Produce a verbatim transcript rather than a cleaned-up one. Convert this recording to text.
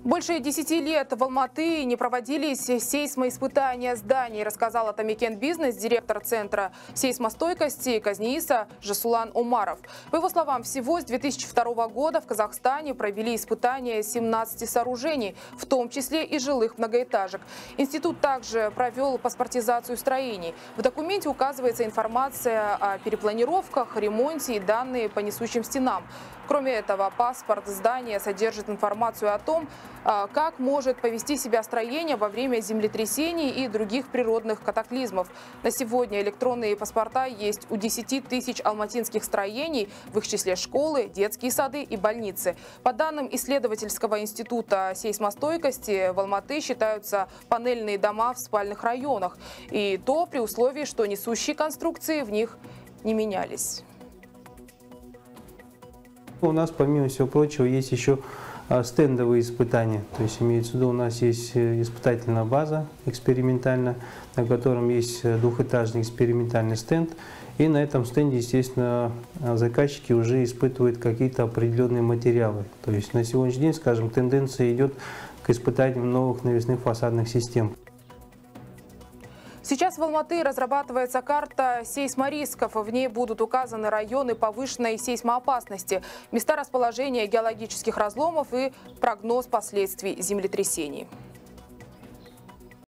Больше десяти лет в Алматы не проводились сейсмоиспытания зданий, рассказал Атамекен Бизнес директор Центра сейсмостойкости Казнииса Жасулан Умаров. По его словам, всего с две тысячи второго года в Казахстане провели испытания семнадцати сооружений, в том числе и жилых многоэтажек. Институт также провел паспортизацию строений. В документе указывается информация о перепланировках, ремонте и данные по несущим стенам. Кроме этого, паспорт здания содержит информацию о том, как может повести себя строение во время землетрясений и других природных катаклизмов. На сегодня электронные паспорта есть у десяти тысяч алматинских строений, в их числе школы, детские сады и больницы. По данным исследовательского института сейсмостойкости, в Алматы считаются панельные дома в спальных районах. И то при условии, что несущие конструкции в них не менялись. У нас, помимо всего прочего, есть еще стендовые испытания. То есть, имеется в виду, у нас есть испытательная база экспериментальная, на котором есть двухэтажный экспериментальный стенд. И на этом стенде, естественно, заказчики уже испытывают какие-то определенные материалы. То есть, на сегодняшний день, скажем, тенденция идет к испытанию новых навесных фасадных систем. Сейчас в Алматы разрабатывается карта сейсморисков. В ней будут указаны районы повышенной сейсмоопасности, места расположения геологических разломов и прогноз последствий землетрясений.